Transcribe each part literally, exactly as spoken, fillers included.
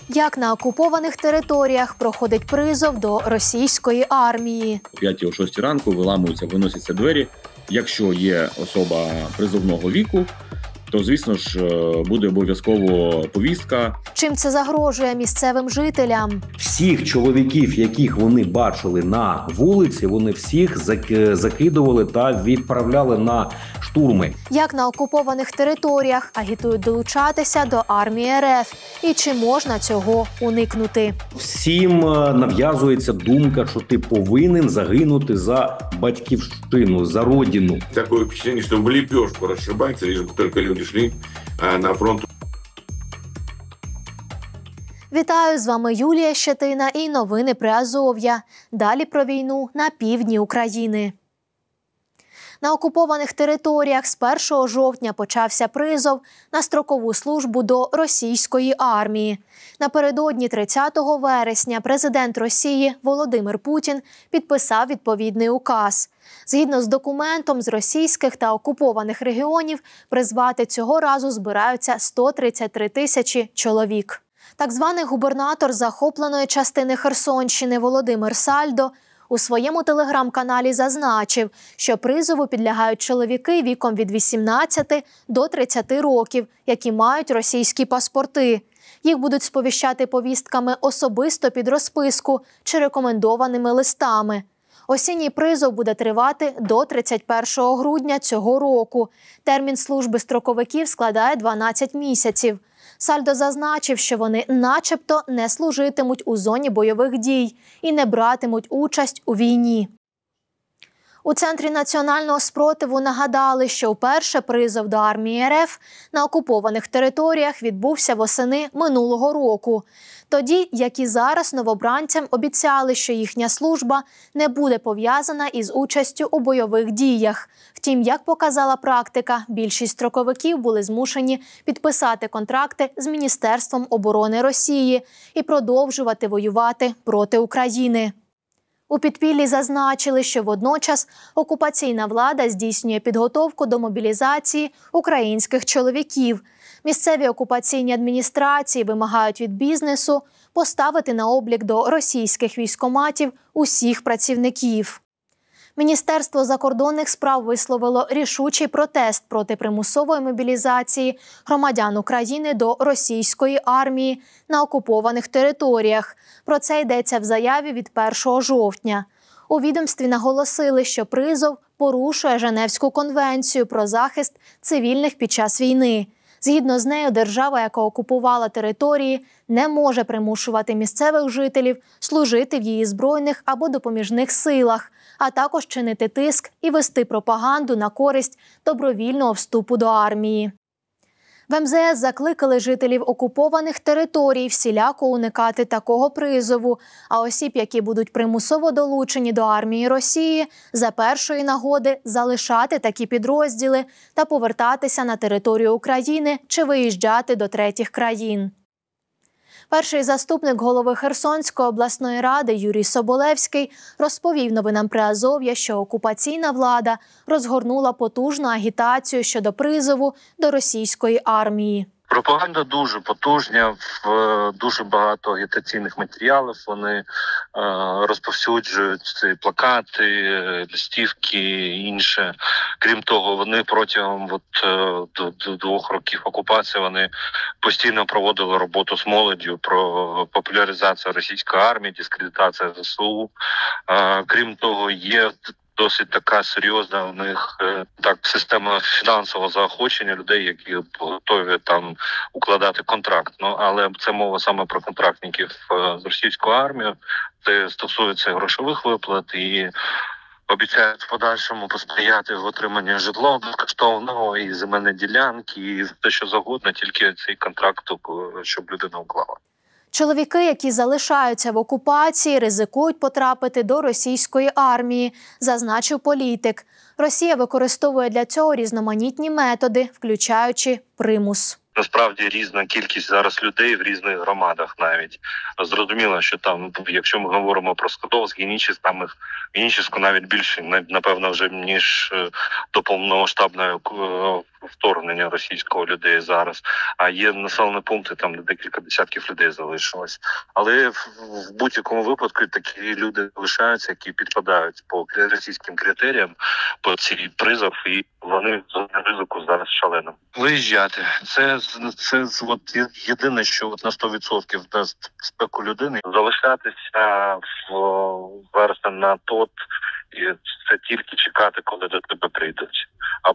Як на окупованих територіях проходить призов до російської армії? О п'ятій, о шостій ранку виламуються, виносяться двері. Якщо є особа призовного віку, то, звісно ж, буде обов'язково повістка. Чим це загрожує місцевим жителям? Всіх чоловіків, яких вони бачили на вулиці, вони всіх закидували та відправляли на штурми. Як на окупованих територіях агітують долучатися до армії РФ? І чи можна цього уникнути? Всім нав'язується думка, що ти повинен загинути за батьківщину, за родину. Таке впечатлення, що в ліпешку розшибається, лише тільки люди йшли на фронт. Вітаю, з вами Юлія Щетина і новини Приазов'я. Далі про війну на півдні України. На окупованих територіях з першого жовтня почався призов на строкову службу до російської армії. Напередодні тридцятого вересня президент Росії Володимир Путін підписав відповідний указ. Згідно з документом, з російських та окупованих регіонів призвати цього разу збираються сто тридцять три тисячі чоловік. Так званий губернатор захопленої частини Херсонщини Володимир Сальдо у своєму телеграм-каналі зазначив, що призову підлягають чоловіки віком від вісімнадцяти до тридцяти років, які мають російські паспорти. Їх будуть сповіщати повістками особисто під розписку чи рекомендованими листами. Осінній призов буде тривати до тридцять першого грудня цього року. Термін служби строковиків складає дванадцять місяців. Сальдо зазначив, що вони начебто не служитимуть у зоні бойових дій і не братимуть участь у війні. У Центрі національного спротиву нагадали, що вперше призов до армії РФ на окупованих територіях відбувся восени минулого року. Тоді, як і зараз, новобранцям обіцяли, що їхня служба не буде пов'язана із участю у бойових діях. Втім, як показала практика, більшість строковиків були змушені підписати контракти з Міністерством оборони Росії і продовжувати воювати проти України. У підпіллі зазначили, що водночас окупаційна влада здійснює підготовку до мобілізації українських чоловіків. Місцеві окупаційні адміністрації вимагають від бізнесу поставити на облік до російських військкоматів усіх працівників. Міністерство закордонних справ висловило рішучий протест проти примусової мобілізації громадян України до російської армії на окупованих територіях. Про це йдеться в заяві від першого жовтня. У відомстві наголосили, що призов порушує Женевську конвенцію про захист цивільних під час війни. Згідно з нею, держава, яка окупувала території, не може примушувати місцевих жителів служити в її збройних або допоміжних силах, а також чинити тиск і вести пропаганду на користь добровільного вступу до армії. В ем зе ес закликали жителів окупованих територій всіляко уникати такого призову, а осіб, які будуть примусово долучені до армії Росії, за першої нагоди залишати такі підрозділи та повертатися на територію України чи виїжджати до третіх країн. Перший заступник голови Херсонської обласної ради Юрій Соболевський розповів новинам Приазов'я, що окупаційна влада розгорнула потужну агітацію щодо призову до російської армії. Пропаганда дуже потужна, дуже багато агітаційних матеріалів. Вони е, розповсюджують ці плакати, листівки, інше. Крім того, вони протягом от, до, до двох років окупації вони постійно проводили роботу з молоддю про популяризацію російської армії, дискредитацію зе се у. Е, крім того, є досить така серйозна у них так система фінансового заохочення людей, які готові там укладати контракт. Ну але це мова саме про контрактників з російською армією. Це стосується грошових виплат і обіцяють в подальшому посприяти в отриманні житла безкоштовного і земельні ділянки, і те, що завгодно, тільки цей контракт, щоб людина уклала. Чоловіки, які залишаються в окупації, ризикують потрапити до російської армії, зазначив політик. Росія використовує для цього різноманітні методи, включаючи примус. насправді різна кількість зараз людей в різних громадах навіть. Зрозуміло, що там, якщо ми говоримо про Скадовськ, Генічеськ, там їх Генічеську навіть більше, напевно, вже ніж до повномасштабного вторгнення російського людей зараз. А є населені пункти, там де декілька десятків людей залишилось. Але в, в будь-якому випадку такі люди лишаються, які підпадають по російським критеріям, по цій призов, і вони в зоні ризику зараз шалено. Виїжджати. Це, це, це от єдине, що от на сто відсотків дасть спеку людини. Залишатися в вересень на тот, і це тільки чекати, коли до тебе прийдуть.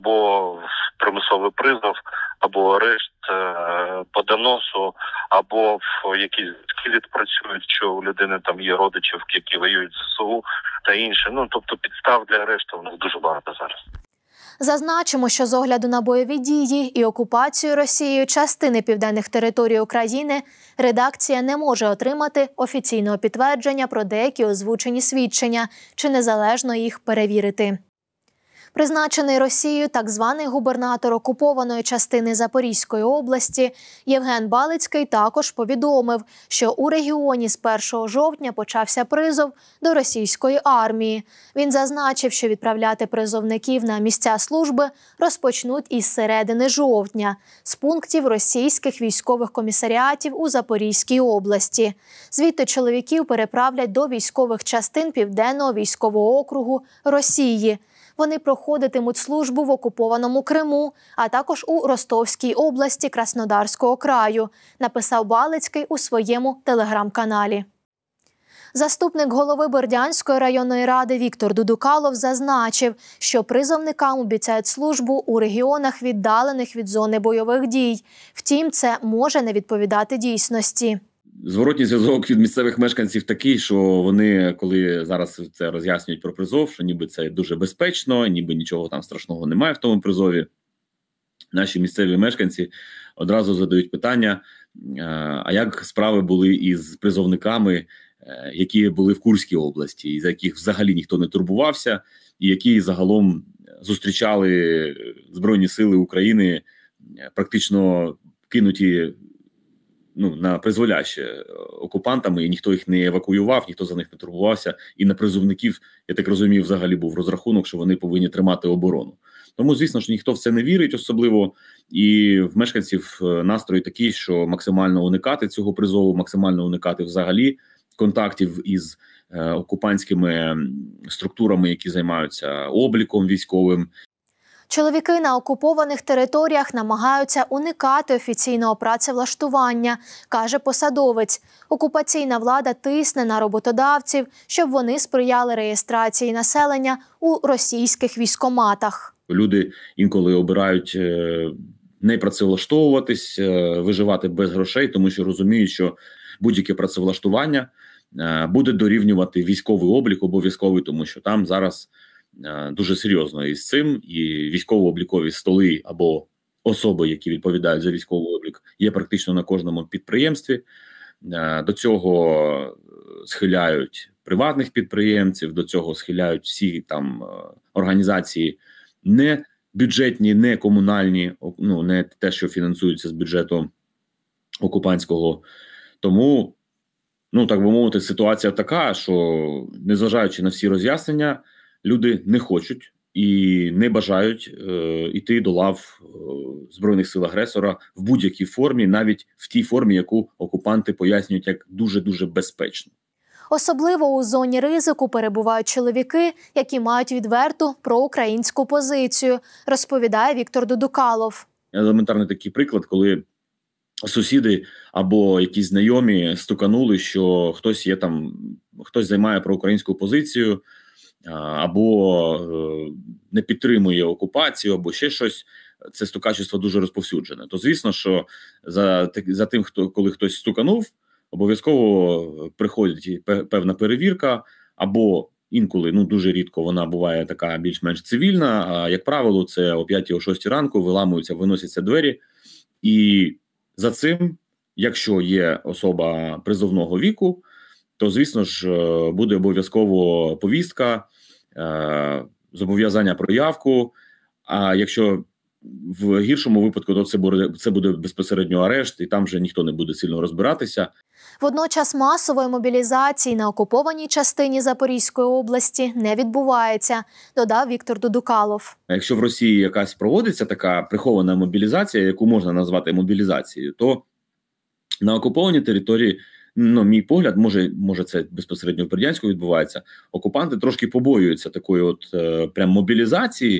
Або примусовий призов, або арешт е, по доносу, або в якісь відпрацюють, що у людини там є родичів, які воюють з ЗСУ та інше. Ну, тобто підстав для арешту у нас дуже багато зараз. Зазначимо, що з огляду на бойові дії і окупацію Росією частини південних територій України редакція не може отримати офіційного підтвердження про деякі озвучені свідчення чи незалежно їх перевірити. Призначений Росією так званий губернатор окупованої частини Запорізької області Євген Балицький також повідомив, що у регіоні з першого жовтня почався призов до російської армії. Він зазначив, що відправляти призовників на місця служби розпочнуть із середини жовтня з пунктів російських військових комісаріатів у Запорізькій області. Звідти чоловіків переправлять до військових частин Південного військового округу Росії. Вони проходитимуть службу в окупованому Криму, а також у Ростовській області Краснодарського краю, написав Балицький у своєму телеграм-каналі. Заступник голови Бердянської районної ради Віктор Дудукалов зазначив, що призовникам обіцяють службу у регіонах, віддалених від зони бойових дій. Втім, це може не відповідати дійсності. Зворотній зв'язок від місцевих мешканців такий, що вони, коли зараз це роз'яснюють про призов, що ніби це дуже безпечно, ніби нічого там страшного немає в тому призові, наші місцеві мешканці одразу задають питання, а як справи були із призовниками, які були в Курській області, і за яких взагалі ніхто не турбувався, і які загалом зустрічали Збройні сили України практично кинуті ну, на призволяще окупантами, і ніхто їх не евакуював, ніхто за них не турбувався. І на призовників, я так розумію, взагалі був розрахунок, що вони повинні тримати оборону. Тому, звісно ж, ніхто в це не вірить особливо, і в мешканців настрої такі, що максимально уникати цього призову, максимально уникати взагалі контактів із е, окупантськими структурами, які займаються обліком військовим. Чоловіки на окупованих територіях намагаються уникати офіційного працевлаштування, каже посадовець. Окупаційна влада тисне на роботодавців, щоб вони сприяли реєстрації населення у російських військкоматах. Люди інколи обирають не працевлаштовуватись, виживати без грошей, тому що розуміють, що будь-яке працевлаштування буде дорівнювати військовий облік обов'язковий, тому що там зараз дуже серйозно із цим, і військово-облікові столи або особи, які відповідають за військовий облік, є практично на кожному підприємстві. До цього схиляють приватних підприємців, до цього схиляють всі там організації не бюджетні, не комунальні, ну не те, що фінансуються з бюджету окупантського. Тому, ну так би мовити, ситуація така, що незважаючи на всі роз'яснення, люди не хочуть і не бажають е, йти до лав е, Збройних сил агресора в будь-якій формі, навіть в тій формі, яку окупанти пояснюють як дуже-дуже безпечно. Особливо у зоні ризику перебувають чоловіки, які мають відверту проукраїнську позицію, розповідає Віктор Дудукалов. Елементарний такий приклад, коли сусіди або якісь знайомі стуканули, що хтось є там, хтось займає проукраїнську позицію, або не підтримує окупацію, або ще щось, це стукачество дуже розповсюджене. То звісно, що за, за тим, хто, коли хтось стуканув, обов'язково приходить певна перевірка, або інколи, ну дуже рідко вона буває така більш-менш цивільна, а як правило, це о п'ятій, о шостій ранку виламуються, виносяться двері, і за цим, якщо є особа призовного віку, то, звісно ж, буде обов'язково повістка, зобов'язання про явку, а якщо в гіршому випадку то це буде, це буде безпосередньо арешт, і там вже ніхто не буде сильно розбиратися. Водночас масової мобілізації на окупованій частині Запорізької області не відбувається, додав Віктор Дудукалов. Якщо в Росії якась проводиться така прихована мобілізація, яку можна назвати мобілізацією, то на окупованій території, ну, мій погляд, може, може це безпосередньо в Бердянську відбувається, окупанти трошки побоюються такої от е, прям мобілізації,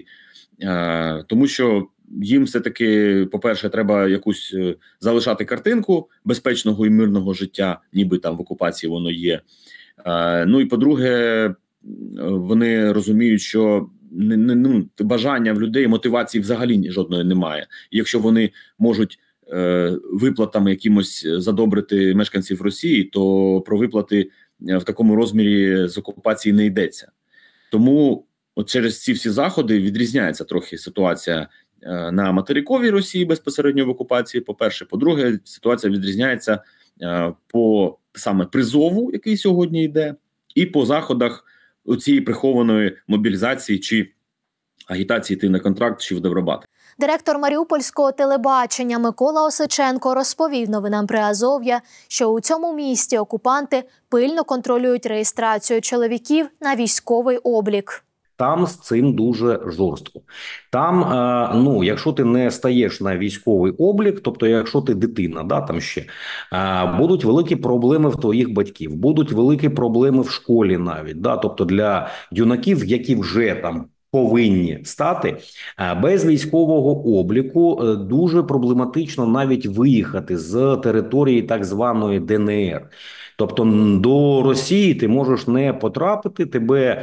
е, тому що їм все-таки, по-перше, треба якусь е, залишати картинку безпечного і мирного життя, ніби там в окупації воно є. Е, ну і по-друге, вони розуміють, що не, не, ну, бажання в людей, мотивації взагалі жодної немає. І якщо вони можуть виплатами якимось задобрити мешканців Росії, то про виплати в такому розмірі з окупації не йдеться. Тому от через ці всі заходи відрізняється трохи ситуація на материковій Росії безпосередньо в окупації, по-перше. По-друге, ситуація відрізняється по саме призову, який сьогодні йде, і по заходах цієї прихованої мобілізації чи агітації йти на контракт чи в Добробат. Директор маріупольського телебачення Микола Осиченко розповів новинам Приазов'я, що у цьому місті окупанти пильно контролюють реєстрацію чоловіків на військовий облік. Там з цим дуже жорстко. Там, е, ну, якщо ти не стаєш на військовий облік, тобто якщо ти дитина, да, там ще, е, будуть великі проблеми в твоїх батьків, будуть великі проблеми в школі навіть, да, тобто для юнаків, які вже там повинні стати, без військового обліку дуже проблематично навіть виїхати з території так званої Де Ен Ер. Тобто до Росії ти можеш не потрапити, тебе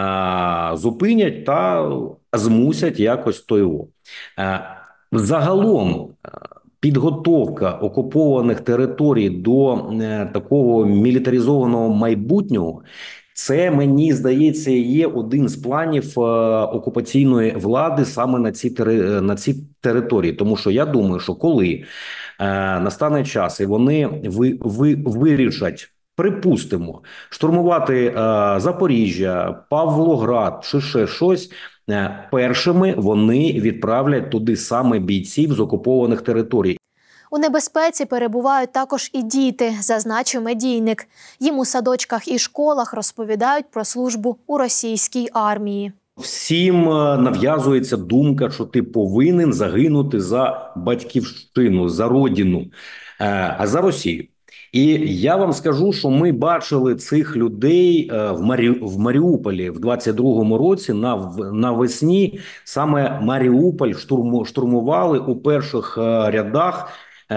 а, зупинять та змусять якось того. А, загалом підготовка окупованих територій до е, такого мілітаризованого майбутнього – це, мені здається, є один з планів е, окупаційної влади саме на ці, тери, на ці території. Тому що я думаю, що коли е, настане час і вони ви, ви, вирішать, припустимо, штурмувати е, Запоріжжя, Павлоград чи ще щось, е, першими вони відправлять туди саме бійців з окупованих територій. У небезпеці перебувають також і діти, зазначив медійник. Їм у садочках і школах розповідають про службу у російській армії. Всім нав'язується думка, що ти повинен загинути за батьківщину, за родину, а за Росію. І я вам скажу, що ми бачили цих людей в, Марі... в Маріуполі в двадцять другому році на... навесні. Саме Маріуполь штурму... штурмували у перших рядах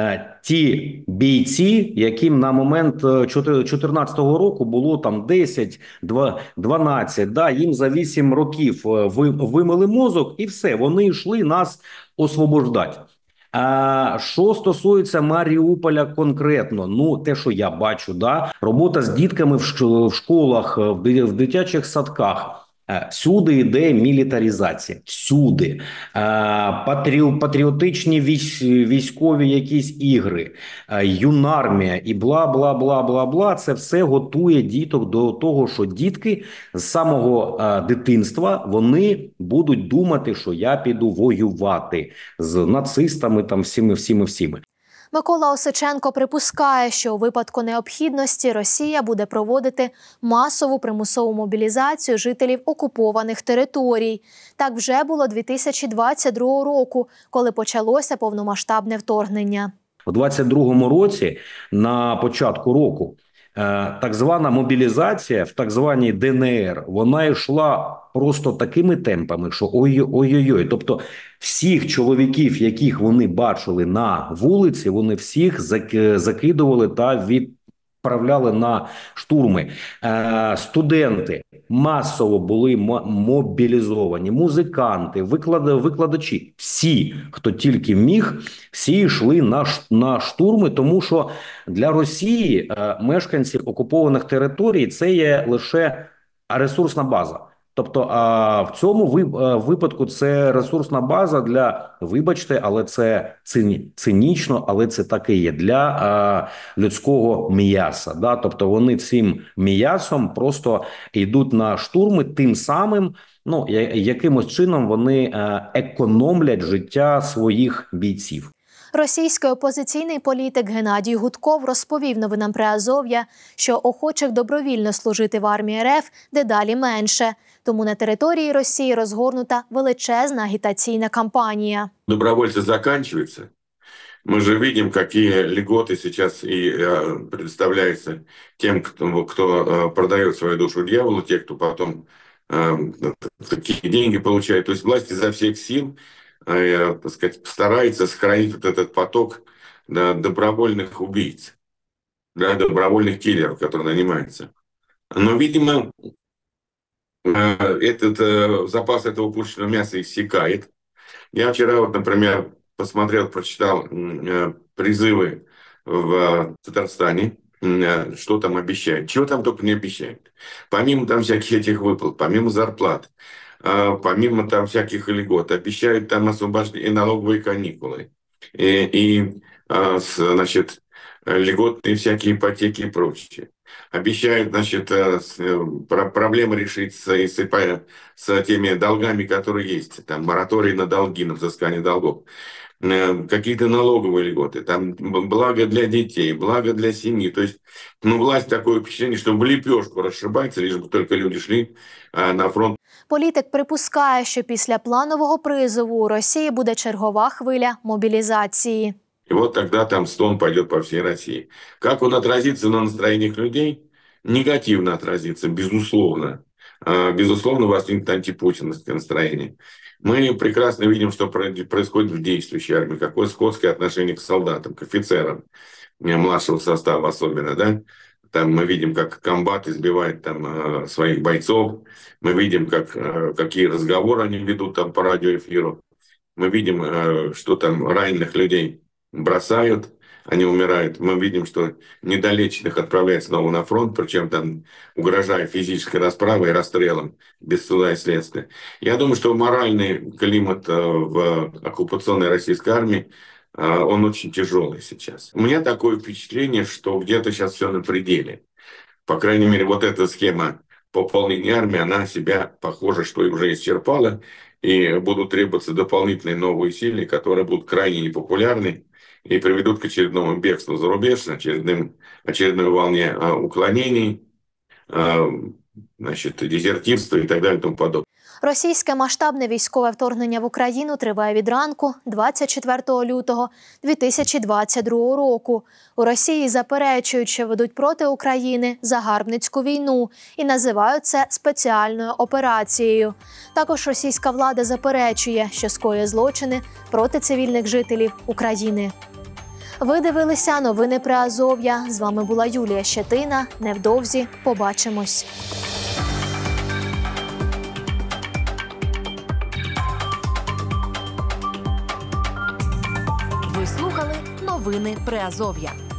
ті бійці, яким на момент чотирнадцятого року було там десять, дванадцять, да, їм за вісім років вимили мозок і все, вони йшли нас освобождати. А що стосується Маріуполя конкретно, ну те, що я бачу, да, робота з дітками в школах, в дитячих садках. Всюди йде мілітаризація, всюди. Патрі... Патріотичні військ... військові якісь ігри, юнармія і бла-бла-бла-бла-бла. Це все готує діток до того, що дітки з самого дитинства, вони будуть думати, що я піду воювати з нацистами, там всіми, всіми, всіми. Микола Осиченко припускає, що у випадку необхідності Росія буде проводити масову примусову мобілізацію жителів окупованих територій. Так вже було дві тисячі двадцять другого року, коли почалося повномасштабне вторгнення. У двадцять другому році, на початку року, так звана мобілізація в так званій Де Ен Ер, вона йшла просто такими темпами, що ой-ой-ой. Тобто всіх чоловіків, яких вони бачили на вулиці, вони всіх закидували та відправляли на штурми. Студенти масово були мобілізовані, музиканти, викладачі. Всі, хто тільки міг, всі йшли на, на штурми, тому що для Росії мешканці окупованих територій – це є лише ресурсна база. Тобто, а в цьому випадку це ресурсна база для, вибачте, але це цині, цинічно, але це так і є, для а, людського м'яса. Да? Тобто вони цим м'ясом просто йдуть на штурми, тим самим, ну, якимось чином вони економлять життя своїх бійців. Російський опозиційний політик Геннадій Гудков розповів новинам Приазов'я, що охочих добровільно служити в армії РФ дедалі менше. Тому на території Росії розгорнута величезна агітаційна кампанія. Добровольці закінчуються. Мы же видим, какие льготы сейчас и э, предоставляются тем, кто, кто э, продает свою душу дьяволу, те, кто потом э, такие деньги получает. То есть власть изо всех сил э, так сказать, старается сохранить вот этот поток, да, добровольных убийц, да, добровольных киллеров, которые нанимаются. Но, видимо, э, этот э, запас этого пушечного мяса иссякает. Я вчера, вот, например, посмотрел, прочитал э, призывы в Татарстане, э, что там обещают. Чего там только не обещают. Помимо там всяких этих выплат, помимо зарплат, э, помимо там всяких льгот, обещают там освобождение, налоговые каникулы. И, и э, с, значит, льготные всякие ипотеки и прочее. Обещают, значит, проблемы решить с, с, с теми долгами, которые есть. Там мораторий на долги, на взыскание долгов. Какие-то налоговые льготы, там благо для детей, благо для семьи. То есть, ну, власть такое впечатление, что в лепешку расшибается, лишь бы только люди шли а, на фронт. Політик припускає, що після планового призову у Росії буде чергова хвиля мобілізації. И вот тогда там стон пойдет по всей России. Как он отразится на настроениях людей? Негативно отразится, безусловно. Безусловно, возникнет антипутинское настроение. Мы прекрасно видим, что происходит в действующей армии, какое скотское отношение к солдатам, к офицерам младшего состава особенно, да? Там мы видим, как комбат избивает там своих бойцов, мы видим, как, какие разговоры они ведут там по радиоэфиру, мы видим, что там раненых людей бросают, они умирают. Мы видим, что недолеченных отправляют снова на фронт, причем там угрожая физической расправой и расстрелом без суда и следствия. Я думаю, что моральный климат в оккупационной российской армии, он очень тяжелый сейчас. У меня такое впечатление, что где-то сейчас все на пределе. По крайней мере, вот эта схема пополнения армии, она себя, похоже, что уже исчерпала, и будут требоваться дополнительные новые силы, которые будут крайне непопулярны и приведут к очередному бегству за рубеж, очередным, очередной волне а, уклонений, а, значит, дезертирства и так далее и тому подобное. Російське масштабне військове вторгнення в Україну триває від ранку двадцять четвертого лютого дві тисячі двадцять другого року. У Росії заперечують, що ведуть проти України загарбницьку війну і називають це спеціальною операцією. Також російська влада заперечує, що скоює злочини проти цивільних жителів України. Ви дивилися новини Приазов'я. З вами була Юлія Щетина. Невдовзі побачимось. Ви слухали новини Приазов'я.